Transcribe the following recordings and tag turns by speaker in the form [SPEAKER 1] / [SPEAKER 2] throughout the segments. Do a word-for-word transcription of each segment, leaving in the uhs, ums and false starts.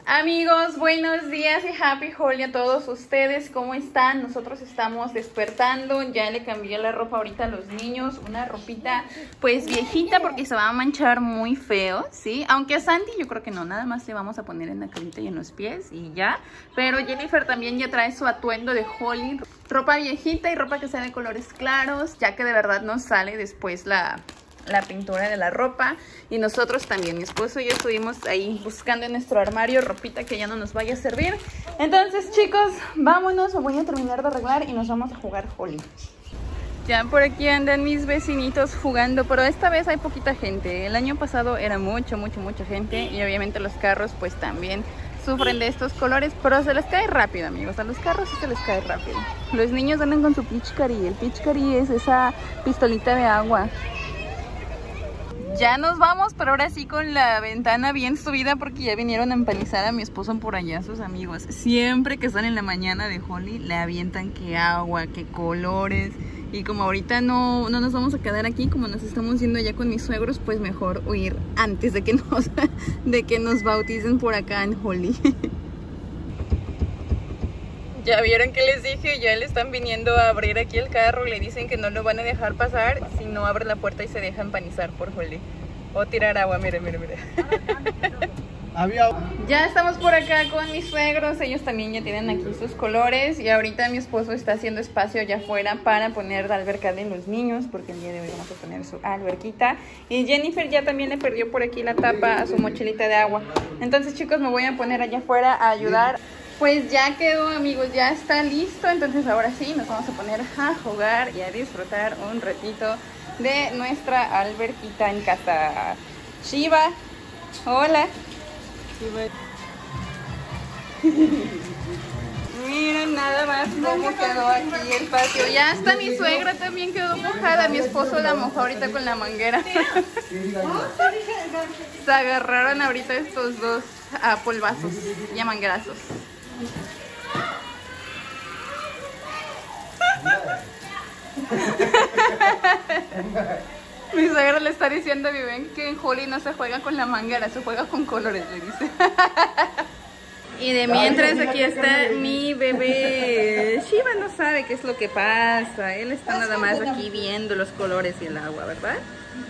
[SPEAKER 1] Amigos, buenos días y happy Holi a todos ustedes. ¿Cómo están? Nosotros estamos despertando. Ya le cambié la ropa ahorita a los niños. Una ropita pues viejita porque se va a manchar muy feo, ¿sí? Aunque a Sandy yo creo que no, nada más le vamos a poner en la carita y en los pies y ya. Pero Jennifer también ya trae su atuendo de Holi. Ropa viejita y ropa que sea de colores claros, ya que de verdad nos sale después la... la pintura de la ropa. Y nosotros también, mi esposo y yo estuvimos ahí buscando en nuestro armario ropita que ya no nos vaya a servir. Entonces chicos, vámonos, me voy a terminar de arreglar y nos vamos a jugar Holi. Ya por aquí andan mis vecinitos jugando, pero esta vez hay poquita gente. El año pasado era mucho, mucho, mucha gente y obviamente los carros pues también sufren de estos colores, pero se les cae rápido, amigos. A los carros sí se les cae rápido. Los niños andan con su pichcarí. El pichcarí es esa pistolita de agua. Ya nos vamos, pero ahora sí con la ventana bien subida porque ya vinieron a empanizar a mi esposo por allá, sus amigos. Siempre que están en la mañana de Holi le avientan que agua, que colores. Y como ahorita no, no nos vamos a quedar aquí, como nos estamos yendo ya con mis suegros, pues mejor huir antes de que nos, de que nos bauticen por acá en Holi. Ya vieron que les dije, ya le están viniendo a abrir aquí el carro. Le dicen que no lo van a dejar pasar si no abre la puerta y se deja empanizar por Holi. O tirar agua, mire, mire, mire. Ya estamos por acá con mis suegros. Ellos también ya tienen aquí sus colores. Y ahorita mi esposo está haciendo espacio allá afuera para poner la alberca de los niños, porque el día de hoy vamos a poner su alberquita. Y Jennifer ya también le perdió por aquí la tapa a su mochilita de agua. Entonces chicos, me voy a poner allá afuera a ayudar. Pues ya quedó, amigos, ya está listo. Entonces ahora sí nos vamos a poner a jugar y a disfrutar un ratito de nuestra alberquita en casa. Shiva, hola. Miren nada más cómo quedó aquí el patio. Ya hasta mi suegra también quedó mojada. Mi esposo la mojó ahorita con la manguera. Se agarraron ahorita estos dos a polvazos y a manguerazos. Mi suegra le está diciendo a Viven que en Holi no se juega con la manguera, se juega con colores, le dice. Y de mientras aquí está mi bebé. Shiva no sabe qué es lo que pasa. Él está nada más aquí viendo los colores y el agua, ¿verdad?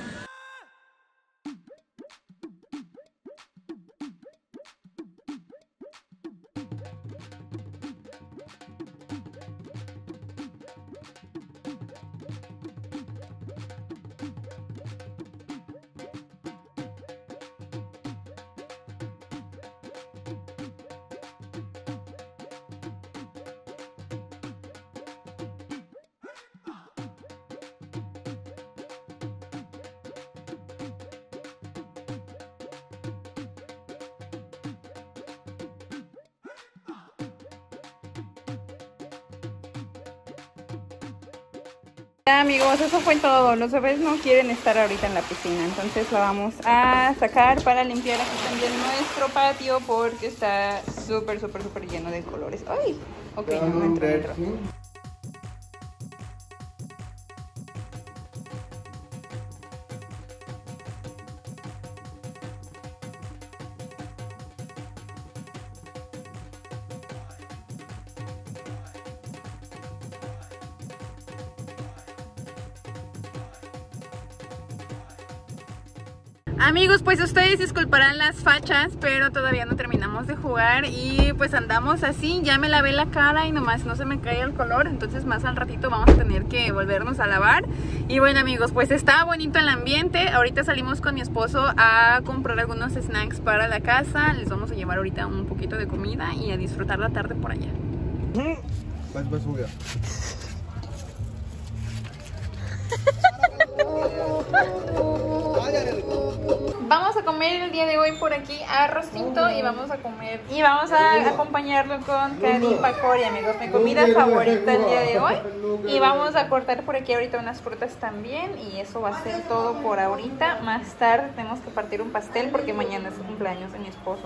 [SPEAKER 1] Ya amigos, eso fue todo. Los bebés no quieren estar ahorita en la piscina, entonces la vamos a sacar para limpiar aquí también nuestro patio porque está súper, súper, súper lleno de colores. ¡Ay! Ok, no, no entró, no entró. Amigos, pues ustedes disculparán las fachas, pero todavía no terminamos de jugar y pues andamos así. Ya me lavé la cara y nomás no se me cae el color, entonces más al ratito vamos a tener que volvernos a lavar. Y bueno amigos, pues está bonito el ambiente. Ahorita salimos con mi esposo a comprar algunos snacks para la casa. Les vamos a llevar ahorita un poquito de comida y a disfrutar la tarde por allá. Vamos a comer el día de hoy por aquí arrocito y vamos a comer y vamos a acompañarlo con curry pakori, amigos, mi comida favorita el día de hoy. Y vamos a cortar por aquí ahorita unas frutas también y eso va a ser todo por ahorita. Más tarde tenemos que partir un pastel porque mañana es el cumpleaños de mi esposo.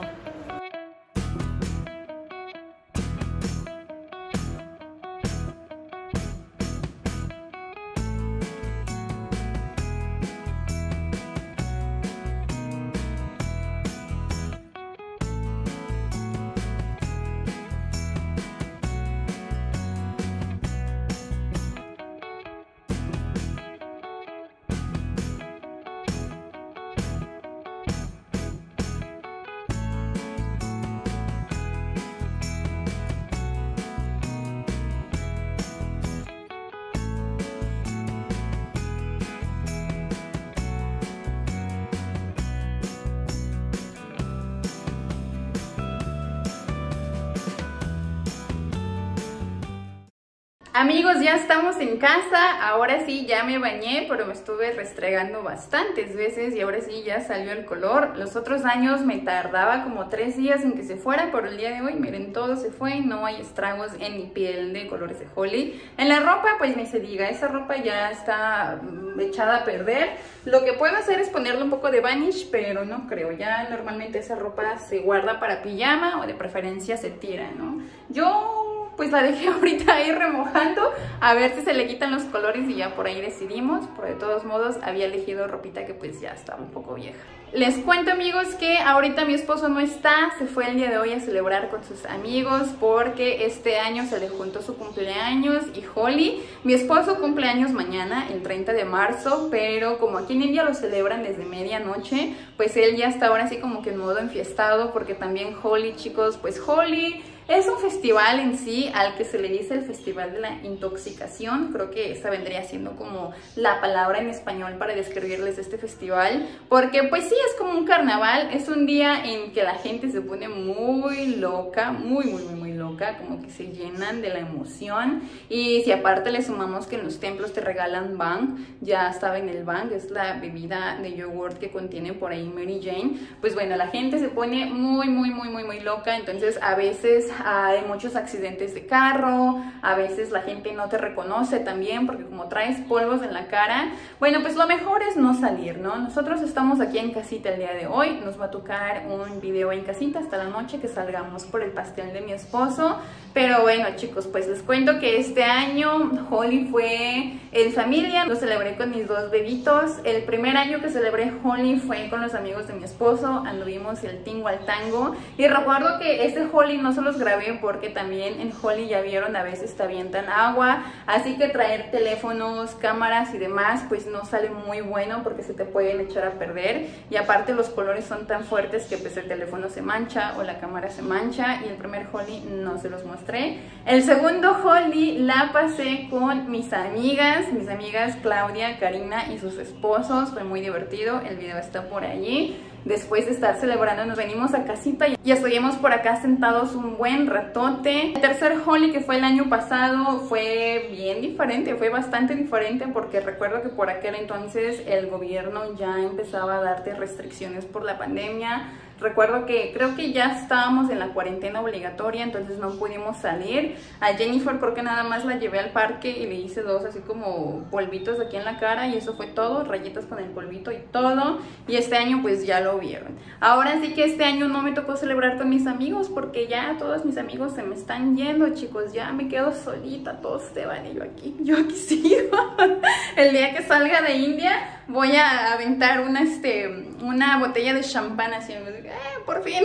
[SPEAKER 1] Amigos, ya estamos en casa, ahora sí ya me bañé, pero me estuve restregando bastantes veces y ahora sí ya salió el color. Los otros años me tardaba como tres días en que se fuera, pero el día de hoy, miren, todo se fue, no hay estragos en mi piel de colores de Holly. En la ropa, pues ni se diga, esa ropa ya está echada a perder. Lo que puedo hacer es ponerle un poco de Vanish, pero no creo, ya normalmente esa ropa se guarda para pijama o de preferencia se tira, ¿no? Yo pues la dejé ahorita ahí remojando a ver si se le quitan los colores y ya por ahí decidimos, pero de todos modos había elegido ropita que pues ya estaba un poco vieja. Les cuento, amigos, que ahorita mi esposo no está, se fue el día de hoy a celebrar con sus amigos porque este año se le juntó su cumpleaños y Holly. Mi esposo cumpleaños mañana, el treinta de marzo, pero como aquí en India lo celebran desde medianoche, pues él ya está ahora así como que en modo enfiestado porque también Holly, chicos, pues Holly es un festival en sí al que se le dice el Festival de la Intoxicación. Creo que esta vendría siendo como la palabra en español para describirles este festival, porque pues sí, es como un carnaval, es un día en que la gente se pone muy loca, muy muy muy muy loca, como que se llenan de la emoción. Y si aparte le sumamos que en los templos te regalan bang, ya saben, el bang es la bebida de yogurt que contiene por ahí Mary Jane, pues bueno, la gente se pone muy muy muy muy muy loca. Entonces a veces hay muchos accidentes de carro, a veces la gente no te reconoce también porque como traes polvos en la cara, bueno, pues lo mejor es no salir, ¿no? Nosotros estamos aquí en casita el día de hoy, nos va a tocar un video en casita hasta la noche que salgamos por el pastel de mi esposo. Pero bueno, chicos, pues les cuento que este año Holly fue en familia, lo celebré con mis dos bebitos. El primer año que celebré Holly fue con los amigos de mi esposo, anduvimos el tingo al tango y recuerdo que este Holly no se los grabé porque también en Holly ya vieron a veces te avientan agua, así que traer teléfonos, cámaras y demás pues no sale muy bueno porque se te pueden echar a perder y aparte los colores son tan fuertes que pues el teléfono se mancha o la cámara se mancha y el primer Holly no se los mostré. El segundo Holly la pasé con mis amigas, mis amigas Claudia, Karina y sus esposos, fue muy divertido, el video está por allí. Después de estar celebrando nos venimos a casita y estuvimos por acá sentados un buen ratote. El tercer Holly, que fue el año pasado, fue bien diferente, fue bastante diferente porque recuerdo que por aquel entonces el gobierno ya empezaba a darte restricciones por la pandemia. Recuerdo que creo que ya estábamos en la cuarentena obligatoria, entonces no pudimos salir. A Jennifer creo que nada más la llevé al parque y le hice dos así como polvitos aquí en la cara y eso fue todo, rayitas con el polvito y todo. Y este año pues ya lo vieron. Ahora sí que este año no me tocó celebrar con mis amigos porque ya todos mis amigos se me están yendo, chicos. Ya me quedo solita, todos se van y yo aquí, yo aquí sigo. El día que salga de India voy a aventar una, este, una botella de champán así, eh, por fin.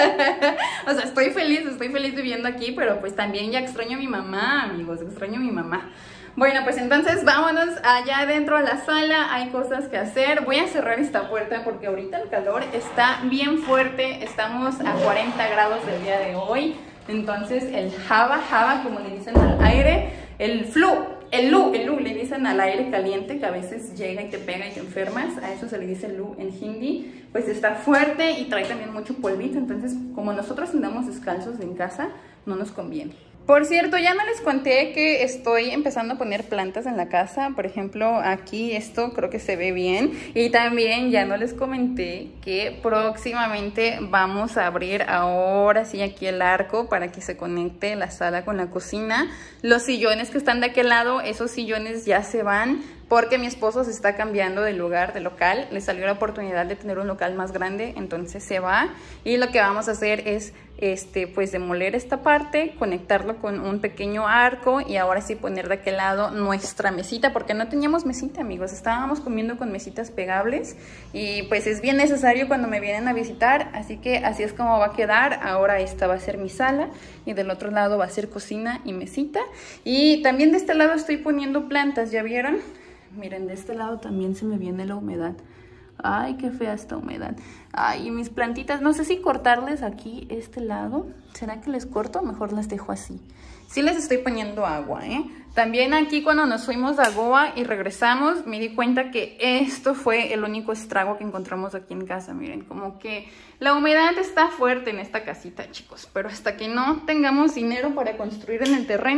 [SPEAKER 1] O sea, estoy feliz, estoy feliz viviendo aquí, pero pues también ya extraño a mi mamá, amigos, extraño a mi mamá. Bueno, pues entonces vámonos allá adentro a la sala, hay cosas que hacer. Voy a cerrar esta puerta porque ahorita el calor está bien fuerte, estamos a cuarenta grados el día de hoy. Entonces el java, java, como le dicen al aire, el flu, el lu, el lu le dicen al aire caliente que a veces llega y te pega y te enfermas, a eso se le dice lu en hindi, pues está fuerte y trae también mucho polvito, entonces como nosotros andamos descalzos en casa, no nos conviene. Por cierto, ya no les conté que estoy empezando a poner plantas en la casa. Por ejemplo, aquí esto creo que se ve bien. Y también ya no les comenté que próximamente vamos a abrir ahora sí aquí el arco para que se conecte la sala con la cocina. Los sillones que están de aquel lado, esos sillones ya se van porque mi esposo se está cambiando de lugar, de local. Le salió la oportunidad de tener un local más grande, entonces se va. Y lo que vamos a hacer es este, pues demoler esta parte, conectarlo con un pequeño arco y ahora sí poner de aquel lado nuestra mesita, porque no teníamos mesita, amigos, estábamos comiendo con mesitas pegables y pues es bien necesario cuando me vienen a visitar, así que así es como va a quedar. Ahora esta va a ser mi sala y del otro lado va a ser cocina y mesita. Y también de este lado estoy poniendo plantas, ¿ya vieron? Miren, de este lado también se me viene la humedad. Ay, qué fea esta humedad. Ay, mis plantitas, no sé si cortarles aquí este lado. ¿Será que les corto? Mejor las dejo así. Sí les estoy poniendo agua, ¿eh? También aquí cuando nos fuimos a Goa y regresamos, me di cuenta que esto fue el único estrago que encontramos aquí en casa. Miren, como que la humedad está fuerte en esta casita, chicos. Pero hasta que no tengamos dinero para construir en el terreno,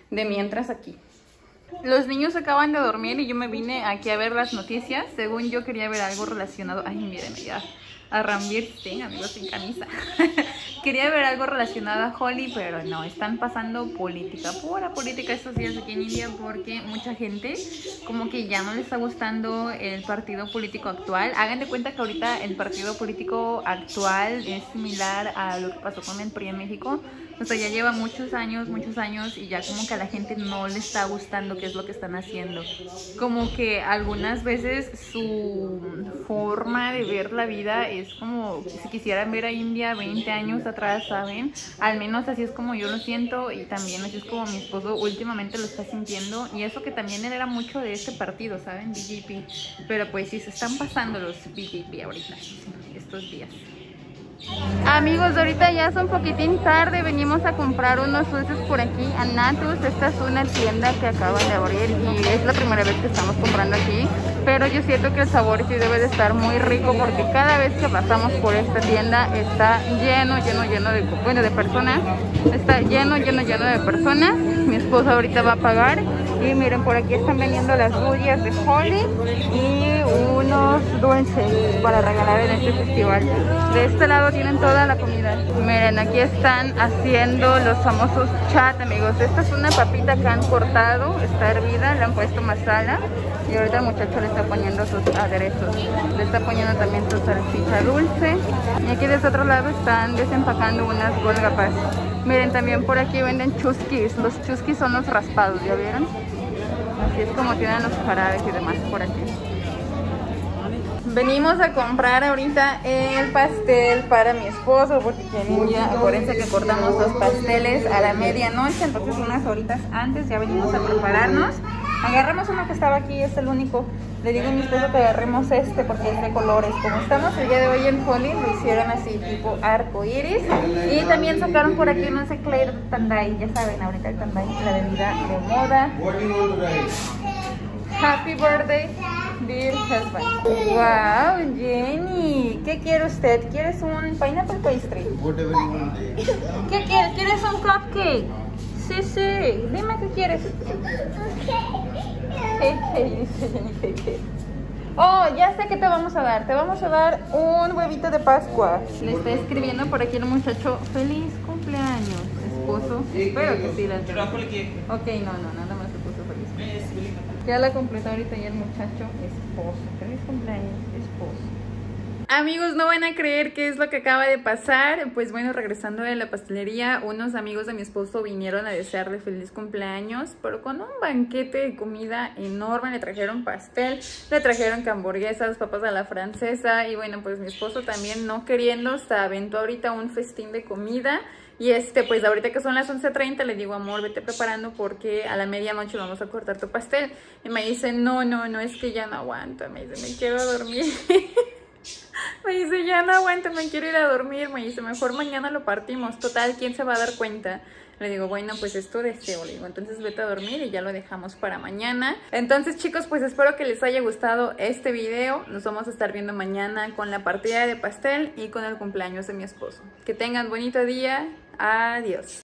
[SPEAKER 1] de mientras aquí. Los niños acaban de dormir y yo me vine aquí a ver las noticias. Según yo quería ver algo relacionado... Ay, mírenme ya. A Ranveer Singh, amigos sin camisa. Quería ver algo relacionado a Holi, pero no, están pasando política, pura política estos días aquí en India, porque mucha gente como que ya no le está gustando el partido político actual. Hagan de cuenta que ahorita el partido político actual es similar a lo que pasó con el P R I en México. O sea, ya lleva muchos años, muchos años y ya como que a la gente no le está gustando qué es lo que están haciendo. Como que algunas veces su forma de ver la vida es como si quisieran ver a India veinte años atrás, ¿saben? Al menos así es como yo lo siento y también así es como mi esposo últimamente lo está sintiendo. Y eso que también él era mucho de este partido, ¿saben? B J P. Pero pues sí, se están pasando los B J P ahorita, estos días. Amigos, ahorita ya es un poquitín tarde, venimos a comprar unos dulces por aquí a Natus. Esta es una tienda que acaban de abrir y es la primera vez que estamos comprando aquí, pero yo siento que el sabor sí debe de estar muy rico porque cada vez que pasamos por esta tienda está lleno, lleno, lleno de, bueno, de personas. Está lleno, lleno, lleno de personas. Mi esposo ahorita va a pagar y miren, por aquí están vendiendo las dulces de Holi y unos dulces para regalar en este festival. De este lado tienen toda la comida. Miren, aquí están haciendo los famosos chat, amigos. Esta es una papita que han cortado, está hervida, le han puesto masala y ahorita el muchacho le está poniendo sus aderezos. Le está poniendo también su salchicha dulce. Y aquí de este otro lado están desempacando unas golgapas. Miren, también por aquí venden chusquis. Los chusquis son los raspados, ¿ya vieron? Así es como tienen los jarabes y demás por aquí. Venimos a comprar ahorita el pastel para mi esposo porque ya, acuérdense que cortamos los pasteles a la medianoche, entonces unas horitas antes ya venimos a prepararnos. Agarramos uno que estaba aquí, es el único. Le digo a mi esposo que agarremos este porque es de colores. Como estamos el día de hoy en Holi, lo hicieron así tipo arco iris. Y también sacaron por aquí unos eclairs de Tandai. Ya saben, ahorita el Tandai es la bebida de moda. Happy birthday, dear husband. Wow, Jenny, ¿qué quiere usted? ¿Quieres un pineapple pastry? ¿Qué quieres? ¿Quieres un cupcake? Sí, sí, dime qué quieres. Hey, hey, dice Jenny, hey, hey. Oh, ya sé que te vamos a dar. Te vamos a dar un huevito de Pascua. Le está escribiendo por aquí el muchacho. Feliz cumpleaños, esposo. Espero que sí la tenga. Ok, no, no, nada más se puso feliz. Ya la completó ahorita y el muchacho esposo. Feliz cumpleaños, esposo. Amigos, no van a creer qué es lo que acaba de pasar. Pues bueno, regresando de la pastelería, unos amigos de mi esposo vinieron a desearle feliz cumpleaños, pero con un banquete de comida enorme. Le trajeron pastel, le trajeron hamburguesas, papas a la francesa. Y bueno, pues mi esposo también, no queriendo, se aventó ahorita un festín de comida. Y este, pues ahorita que son las once treinta, le digo, amor, vete preparando porque a la medianoche vamos a cortar tu pastel. Y me dice, no, no, no, es que ya no aguanto. Me dice, me quiero dormir. Me dice, ya no aguanto, me quiero ir a dormir. Me dice, mejor mañana lo partimos. Total, ¿quién se va a dar cuenta? Le digo, bueno, pues es tu deseo. Le digo, entonces vete a dormir y ya lo dejamos para mañana. Entonces, chicos, pues espero que les haya gustado este video. Nos vamos a estar viendo mañana con la partida de pastel y con el cumpleaños de mi esposo. Que tengan bonito día. Adiós.